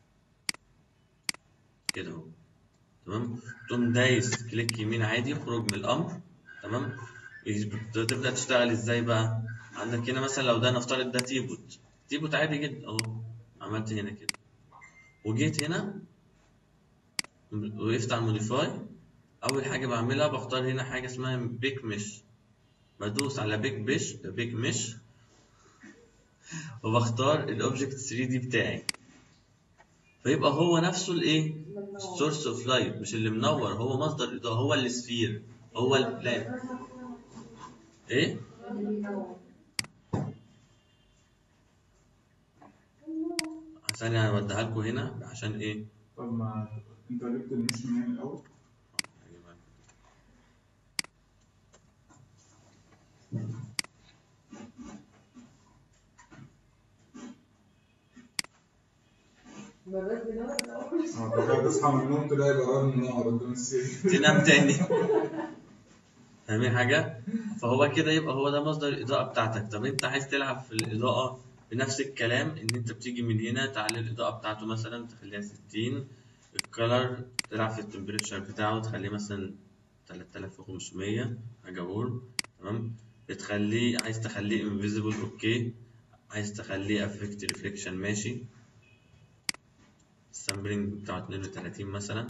كده اهو تمام. تقوم دايس كليك يمين عادي خروج من الامر تمام. تبدا تشتغل ازاي بقى؟ عندك هنا مثلا لو ده نفترض ده تيبوت تيبوت عادي جدا اهو. عملت هنا كده وجيت هنا وقفت على الموديفاي. اول حاجه بعملها بختار هنا حاجه اسمها بيك مش، بدوس على بيك بيش بيك مش وبختار الاوبجكت ثري دي بتاعي، فيبقى هو نفسه الايه؟ السورس اوف لايت، مش اللي منور، هو مصدر الاضاءه، هو السفير، هو البلان. ايه؟ عشان انا اوديها لكم هنا عشان ايه؟ طب ما انت جبت المش منين الاول؟ مرات بنور الأول. اه تخيل تصحى من النوم تلاقي القرار منور قدام السرير. تنام تاني. فاهمين حاجه؟ فهو كده يبقى هو ده مصدر الاضاءه بتاعتك. طب انت عايز تلعب في الاضاءه بنفس الكلام، ان انت بتيجي من هنا تعلي الاضاءه بتاعته مثلا تخليها ستين، الكلر تلعب في التمبريتشر بتاعه تخليه مثلا تلاتة آلاف وخمسمية حاجه بقول تمام. بتخليه عايز تخليه انفيزبل اوكي، عايز تخليه افكت ريفليكشن ماشي، السامبلنج بتاعه اتنين وتلاتين مثلا.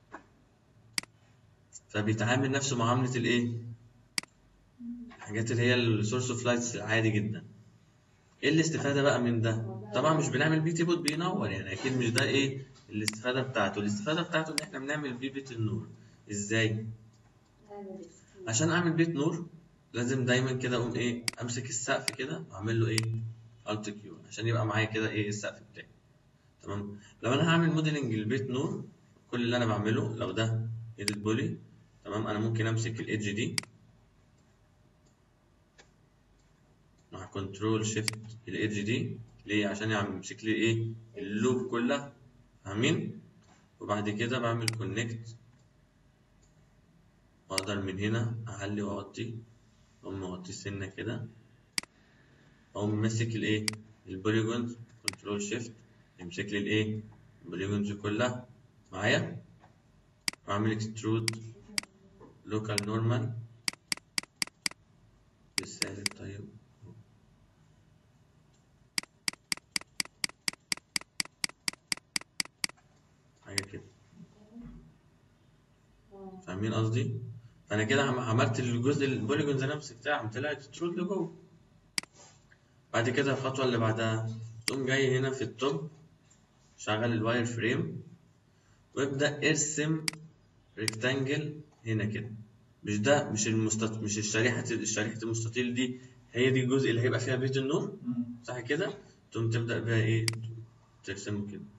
فبيتعامل نفسه معامله الايه؟ الحاجات اللي هي السورس اوف لايتس العادي جدا. ايه الاستفاده بقى من ده؟ طبعا مش بنعمل بيه تيبوت بينور، يعني اكيد مش ده ايه الاستفاده بتاعته. الاستفاده بتاعته ان احنا بنعمل بيه بيت النور. ازاي؟ عشان اعمل بيت نور لازم دايما كده اقوم ايه؟ امسك السقف كده واعمل له ايه؟ الت كيو عشان يبقى معايا كده ايه السقف بتاعي تمام. لو انا هعمل موديلنج للبيت نور كل اللي انا بعمله لو ده ايديت بولي تمام، انا ممكن امسك الايدج دي مع كنترول شيفت الايدج دي ليه؟ عشان يمسك لي ايه؟ اللوب كلها. فاهمين؟ وبعد كده بعمل كونكت واقدر من هنا اعلي واوطي، اقوم موطي سنه كده، اقوم ماسك الايه؟ البوليجونز كنترول شيفت يمسك لي الايه؟ البوليجونز كلها معايا، واعمل اكسترود لوكال نورمال بالسالب. طيب حاجه كده، فاهمين قصدي؟ فانا كده عملت الجزء البوليجونز انا مسكتها عملت لها اكسترود لجوه. بعد كده الخطوه اللي بعدها تقوم جاي هنا في التوب شغل الواير فريم وابدا ارسم ريكتانجل هنا كده. مش ده مش المستط... مش الشريحه الشريحه المستطيل دي هي دي الجزء اللي هيبقى فيها بيت النور صح كده؟ تقوم تبدا بقى ايه؟ ترسمه كده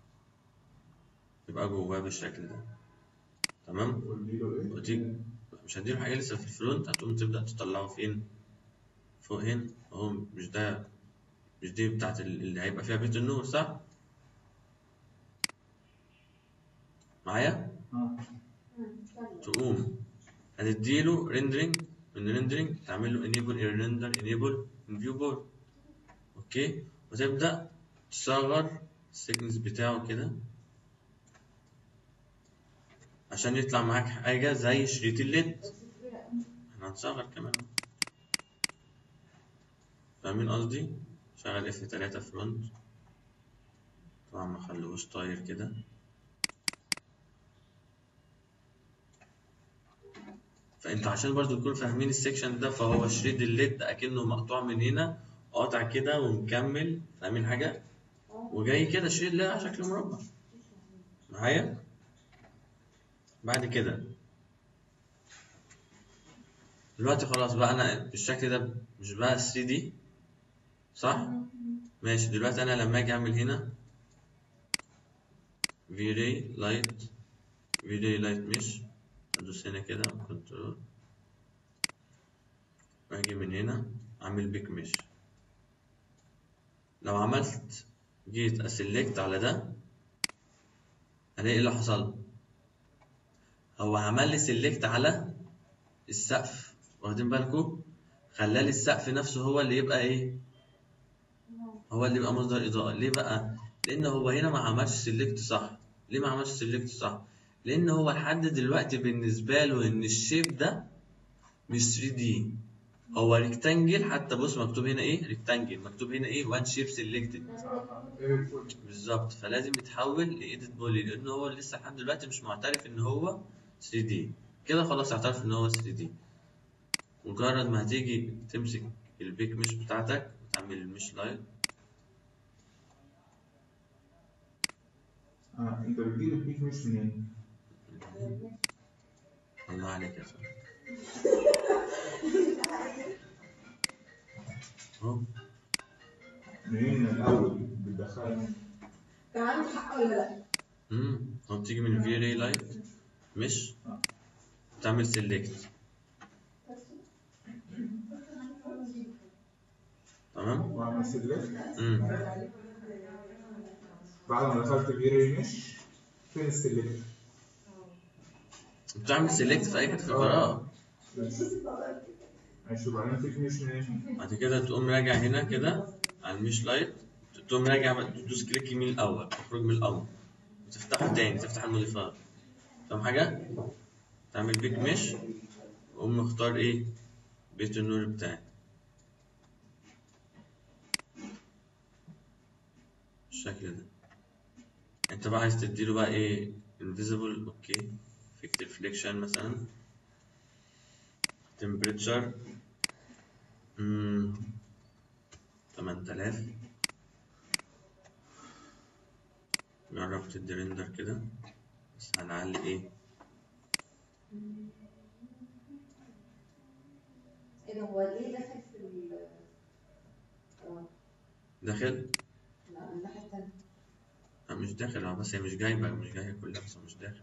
يبقى جواه بالشكل ده تمام. وتيجي مش هديله حاجه لسه في الفرونت، هتقوم تبدا تطلعه فين؟ فوق هنا اهو. مش ده مش دي بتاعت اللي هيبقى فيها بيت النور صح؟ معايا؟ تقوم هتديله ريندرنج، من ريندرنج تعمل له انيبل ريندر انيبل من فيو بورد اوكي، وتبدا تصغر السيكنس بتاعه كده عشان يطلع معاك حاجه زي شريط الليد. احنا هنصغر كمان فاهمين قصدي؟ شغل اف تلاتة فرونت طبعا ما خلوش طاير كده فانتوا عشان برضو تكونوا فاهمين السكشن ده، فهو شريد الليد اكنه مقطوع من هنا قاطع كده ومكمل، فاهمين حاجه؟ وجاي كده شريد لها على شكل مربع معايا. بعد كده دلوقتي خلاص بقى انا بالشكل ده مش بقى ثري دي صح؟ ماشي. دلوقتي انا لما اجي اعمل هنا في-راي لايت في-راي لايت مش ادوس هنا كده كنترول، واجي من هنا اعمل بيك مش. لو عملت جيت اسلكت على ده هلاقي ايه اللي حصل؟ هو عمل لي سلكت على السقف، واخدين بالكم؟ خلالي السقف نفسه هو اللي يبقى ايه؟ هو اللي يبقى مصدر اضاءه. ليه بقى؟ لان هو هنا ما عملش سلكت صح. ليه ما عملش سلكت صح؟ لان هو لحد دلوقتي بالنسبه له ان الشيب ده مش ثري دي، هو ريكتانجل. حتى بص مكتوب هنا ايه؟ ريكتانجل. مكتوب هنا ايه؟ وان شيب سيلكتد بالظبط. فلازم يتحول لايديت بولي لان هو لسه لحد دلوقتي مش معترف ان هو ثري دي. كده خلاص اعترف ان هو ثري دي. مجرد ما هتيجي تمسك البيك مش بتاعتك وتعمل المش لاين. اه انت بتجيب البيك مش منين؟ الله عليك يا صاحبي. اهو منين من الاول بتدخلها؟ كان عنده حق ولا لا؟ امم هو بتيجي من في-راي لايت مش تعمل سيلكت. تمام. واعمل سيلكت. امم بعد ما دخلت في-راي مش فين السيلكت؟ بتعمل سيلكت في اي حته في الفراغ. ماشي. وبعدين بيك مش منين؟ بعد كده تقوم راجع هنا كده على المش لايت، تقوم راجع تدوس كليك يمين الاول، تخرج من الاول وتفتحه تاني، تفتح الموديفاير. فاهم حاجه؟ تعمل بيك مش وقوم مختار ايه؟ بيت النور بتاعي بالشكل ده. انت بقى عايز تديله بقى ايه؟ انفيزبل. اوكي. افكت ريفليكشن مثلا، تمبريتشر امم تمن تلاف. جرب تدي ريندر كده بس هنعلي ايه؟ ايه ده هو ليه دخل في ال اه داخل؟ لا الناحية التانية. لا مش داخل، هو بس هي مش جايبة مش جاية كلها، بس مش داخل.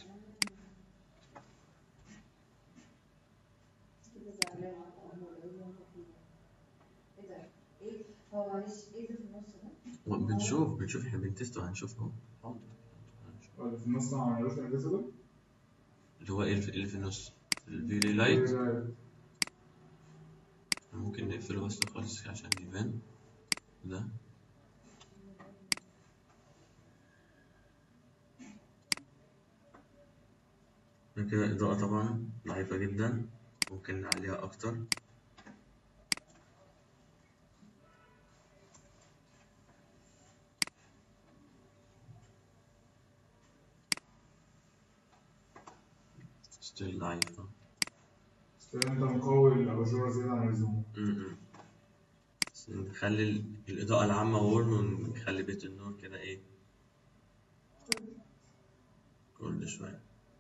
كده زعلان على الأمر اللي هو فيه. ايه ده؟ ايه هو معلش ايه ده في النص ده؟ بنشوف بنشوف احنا بنتست وهنشوف اهو. حاضر. اللي في النص ما عملوش انفيزبل؟ اللي هو ايه اللي في النص؟ الفيري لايت. ممكن نقفله بس خالص عشان يبان ده. كده الإضاءة طبعا ضعيفة جدا، ممكن نعليها أكتر. ستيل ضعيفة. ستيل انت مقوي الاباجوره زياده عن اللزوم. امم بس نخلي الإضاءة العامة وورم ونخلي بيت النور كده إيه كل شوية.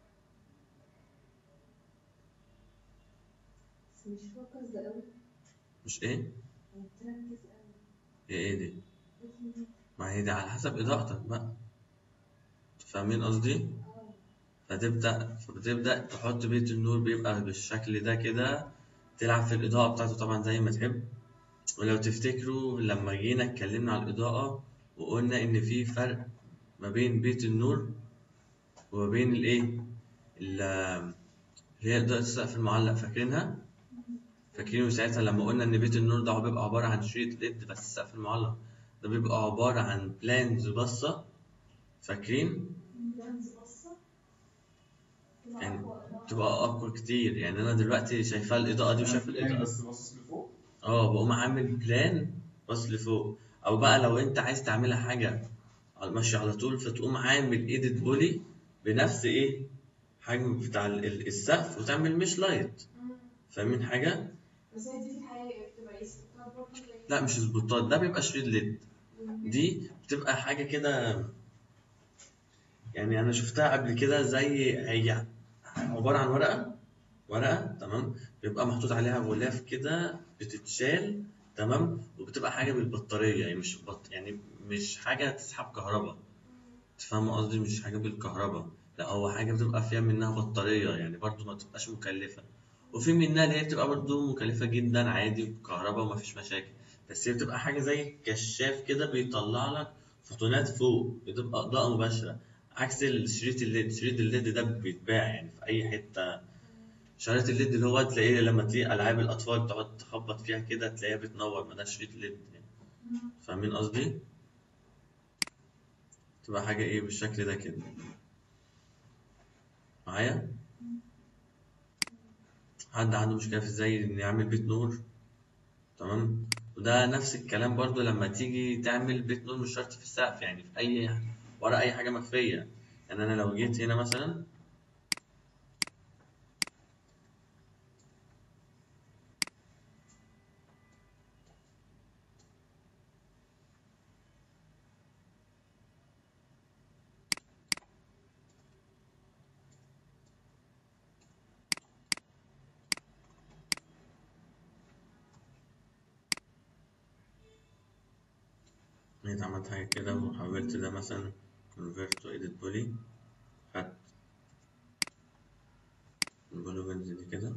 بس مش فوكس ده قوي. مش إيه؟ متركز قوي. هي إيه دي؟ ما هي دي على حسب إضاءتك بقى. فاهمين قصدي؟ فتبدأ فبتبدأ تحط بيت النور بيبقى بالشكل ده كده، تلعب في الإضاءة بتاعته طبعا زي ما تحب. ولو تفتكروا لما جينا اتكلمنا على الإضاءة وقلنا إن في فرق ما بين بيت النور وما بين الإيه؟ اللي هي إضاءة السقف المعلق، فاكرينها؟ فاكرين ساعتها لما قلنا إن بيت النور ده بيبقى عبارة عن شريط ليد، بس السقف المعلق ده بيبقى عبارة عن بلانز بصة. فاكرين؟ يعني تبقى أقوى كتير. يعني أنا دلوقتي شايفة الإضاءة دي وشايف الإضاءة بس باصص لفوق. اه بقوم عامل بلان بص لفوق. أو بقى لو أنت عايز تعملها حاجة ماشي على طول فتقوم عامل إيديت بولي بنفس إيه؟ حجم بتاع ال- ال- السقف وتعمل مش لايت. فاهمين حاجة؟ بس هي دي في الحقيقة بتبقى ايه سبوتات برضه زي لا مش سبوتات، ده بيبقى شريط ليد. دي بتبقى حاجة كده، يعني أنا شفتها قبل كده، زي هي عبارة عن ورقة ورقة تمام، بيبقى محطوط عليها غلاف كده بتتشال تمام، وبتبقى حاجة بالبطارية، يعني مش بط... يعني مش حاجة تسحب كهرباء. تفهم قصدي؟ مش حاجة بالكهرباء، لا هو حاجة بتبقى فيها منها بطارية، يعني برضو ما تبقاش مكلفة. وفي منها اللي هي بتبقى برضو مكلفة جدا عادي بكهرباء ومفيش مشاكل، بس هي بتبقى حاجة زي كشاف كده بيطلع لك فوتونات فوق، بتبقى إضاءة مباشرة، عكس الشريط الليد. شريط الليد ده بيتباع يعني في أي حتة. شريط الليد اللي هو تلاقيه لما تيجي ألعاب الأطفال تقعد تخبط فيها كده تلاقيها بتنور، ما ده شريط ليد يعني. فاهمين قصدي؟ تبقى حاجة إيه بالشكل ده كده معايا؟ حد عنده مشكلة في ازاي نعمل بيت نور؟ تمام. وده نفس الكلام برضو لما تيجي تعمل بيت نور، مش شرط في السقف، يعني في أي ورا أي حاجة مخفية. يعني أنا لو جيت هنا مثلا جيت عملت حاجة كده وحولت ده مثلا convert to edit poly، خدت البوليجونز دي كده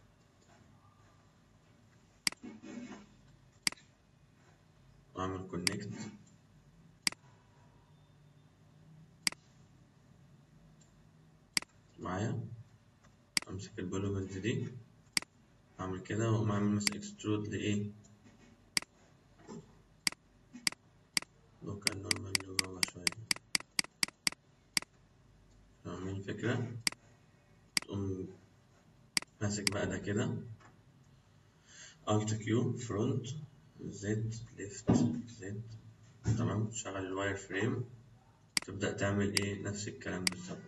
وأعمل connect معايا. أمسك البوليجونز دي أعمل كده وأقوم أعمل مثلا extrude لإيه؟ local normal لجوه شوية. فاهمين الفكرة؟ تقوم ماسك بقى ده كده Alt Q front Z left Z تمام، تشغل الواير فريم، تبدأ تعمل ايه نفس الكلام بالظبط.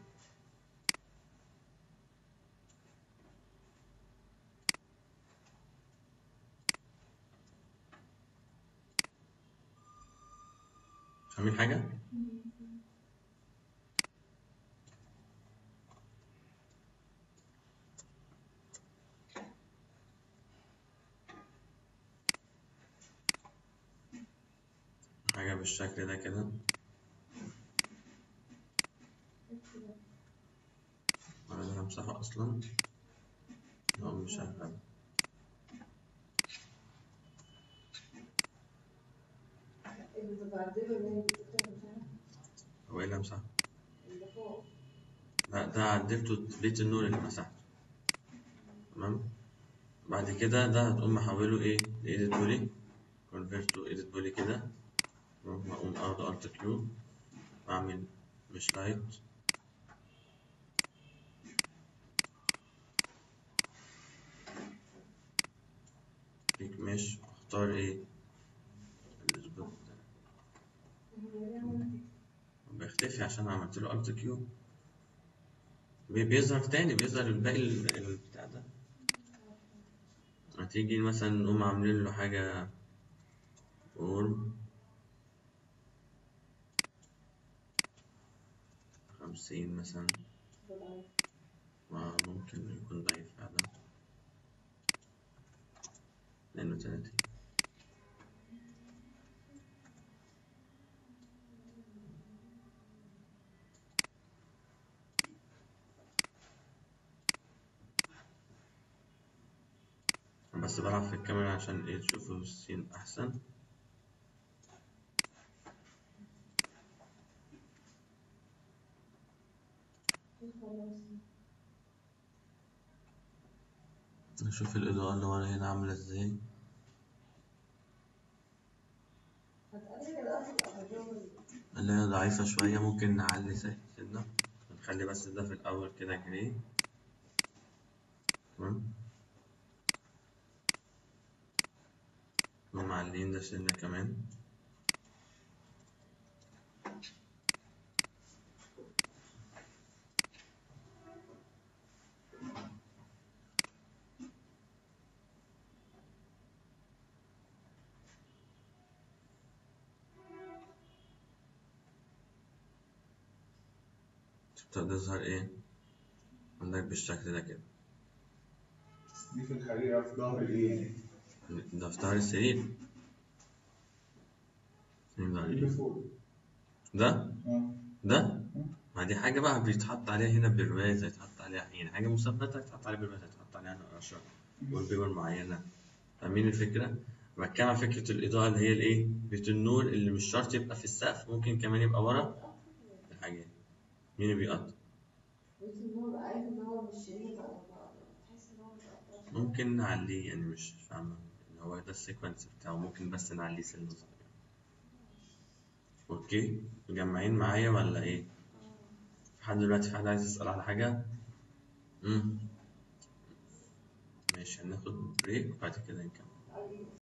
فاهمين حاجة؟ حاجة بالشكل ده كده. أنا همسحه أصلا لو مش شغال. اللي بتعدله اللي هي بتكتب هو ايه اللي همسحه؟ اللي فوق. لا ده عدلته بيت النور اللي مسحته تمام. بعد كده ده هتقوم محوله ايه لإيديت بولي، convert to edit بولي كده، وأقوم أخده Alt Q وأعمل مش لايت بيك مش، واختار ايه السبوت بيختفي عشان عملت له Alt Q، بيظهر تاني، بيظهر الباقي البتاع ده. هتيجي مثلا نقوم عاملين له حاجة فورم خمسين مثلا، ممكن يكون ضعيف فعلا اتنين وتلاتين. بس بلعب في الكاميرا عشان ايه تشوفوا السين احسن. نشوف الإضاءة اللي ورا هنا عاملة ازاي. اللي هي ضعيفة شوية، ممكن نعلي سنة، نخلي بس ده في الأول كده جري تمام، ومعلين ده سنة كمان. تظهر ايه عندك بالشكل ده كده. دي في الحقيقة في ظهر الايه؟ ده في ظهر السرير. فين ظهر اللي ايه؟ فوق. ده اه. ده ما دي حاجة بقى بيتحط عليها هنا برواز، يتحط عليها يعني حاجة مثبتة يتحط عليها برواز، يتحط عليها نقاشة والبيبر معينة. فاهمين الفكرة؟ بتكلم عن فكرة الإضاءة اللي هي الإيه؟ بيت النور اللي مش شرط يبقى في السقف، ممكن كمان يبقى ورا الحاجات. مين اللي بيقطع؟ بيت النور عارف ان هو مش شريط على بعض، تحس ان هو متقطع. ممكن نعليه يعني مش فاهمة إن هو ده السيكونس بتاعه، ممكن بس نعليه سنة صغيرة. أوكي؟ مجمعين معايا ولا إيه؟ لحد دلوقتي في حد عايز يسأل على حاجة؟ مم. ماشي هناخد بريك وبعد كده نكمل.